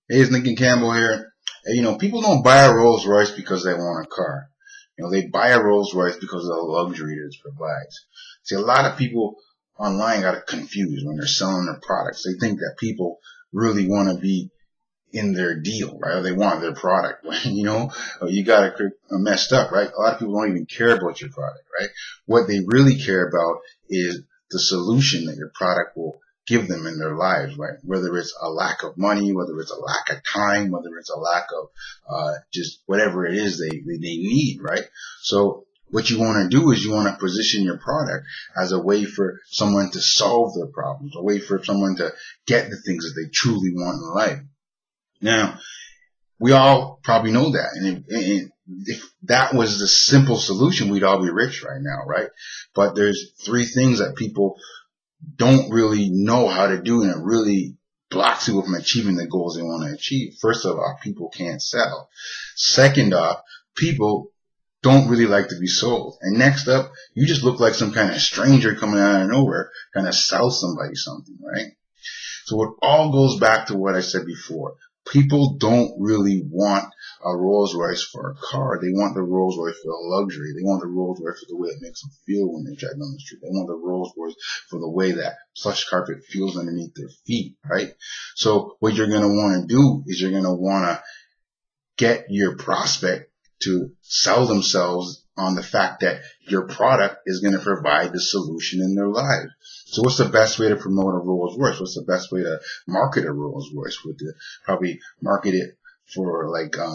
Hey, it's Lincoln Campbell here. Hey, people don't buy a Rolls Royce because they want a car. They buy a Rolls Royce because of the luxury that it provides. See, a lot of people online got confused when they're selling their products. They think that people really want to be in their deal, right? Or they want their product, you got it messed up, right? A lot of people don't even care about your product, right? What they really care about is the solution that your product will give them in their lives, right? Whether it's a lack of money, whether it's a lack of time, whether it's a lack of just whatever it is they need, right? So what you want to do is you want to position your product as a way for someone to solve their problems, a way for someone to get the things that they truly want in life. Now, we all probably know that, and if that was the simple solution, we'd all be rich right now, right? But there's three things that people don't really know how to do, and it really blocks people from achieving the goals they want to achieve. First of all, people can't sell. Second off, people don't really like to be sold. And next up, you just look like some kind of stranger coming out of nowhere trying to sell somebody something, right? So it all goes back to what I said before. People don't really want a Rolls Royce for a car. They want the Rolls Royce for a luxury. They want the Rolls Royce for the way it makes them feel when they drive down the street. They want the Rolls Royce for the way that plush carpet feels underneath their feet, right? So what you're going to want to do is you're going to want to get your prospect to sell themselves on the fact that your product is going to provide the solution in their lives. So what's the best way to promote a Rolls Royce? What's the best way to market a Rolls Royce? Would to probably market it for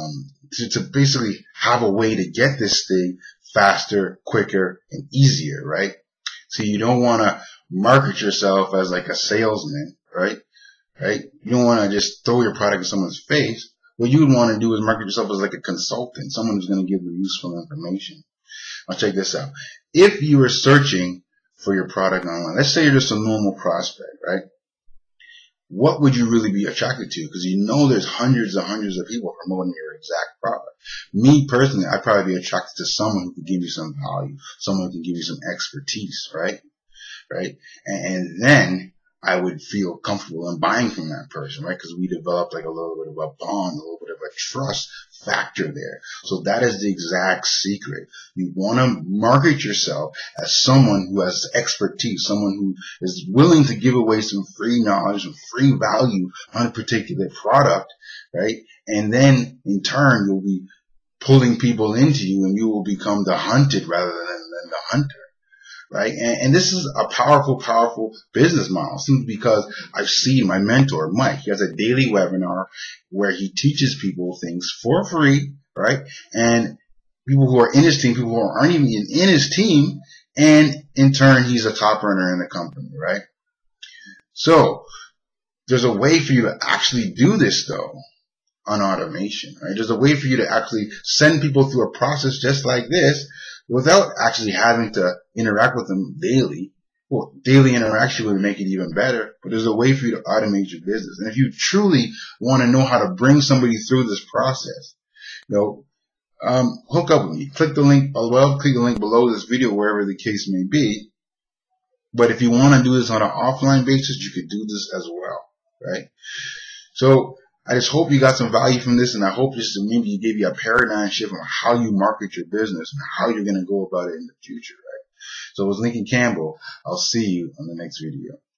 to basically have a way to get this thing faster, quicker, and easier, right? So you don't want to market yourself as like a salesman, right? You don't want to just throw your product in someone's face. What you would want to do is market yourself as like a consultant, someone who's going to give you useful information. Now check this out. If you are searching for your product online, let's say you're just a normal prospect, right? What would you really be attracted to? Because there's hundreds and hundreds of people promoting your exact product. Me personally, I'd probably be attracted to someone who could give you some value, someone who can give you some expertise, right? And then I would feel comfortable in buying from that person, right? Because we developed like a little bit of a bond, a little bit of a trust factor there. So that is the exact secret. You want to market yourself as someone who has expertise, someone who is willing to give away some free knowledge and free value on a particular product, right? And then in turn, you'll be pulling people into you and you will become the hunted rather than the hunter. Right? And this is a powerful, powerful business model simply because I've seen my mentor, Mike. He has a daily webinar where he teaches people things for free, right? And people who are in his team, people who aren't even in his team, and in turn, he's a top earner in the company, right? So there's a way for you to actually do this, though, on automation, right? There's a way for you to actually send people through a process just like this without actually having to interact with them daily. Well, daily interaction would make it even better, but there's a way for you to automate your business. And if you truly want to know how to bring somebody through this process, hook up with me. Click the link below this video, wherever the case may be. But if you want to do this on an offline basis, you could do this as well, right? So I just hope you got some value from this, and I hope this maybe gave you a paradigm shift on how you market your business and how you're going to go about it in the future, right? So it was Lincoln Campbell. I'll see you on the next video.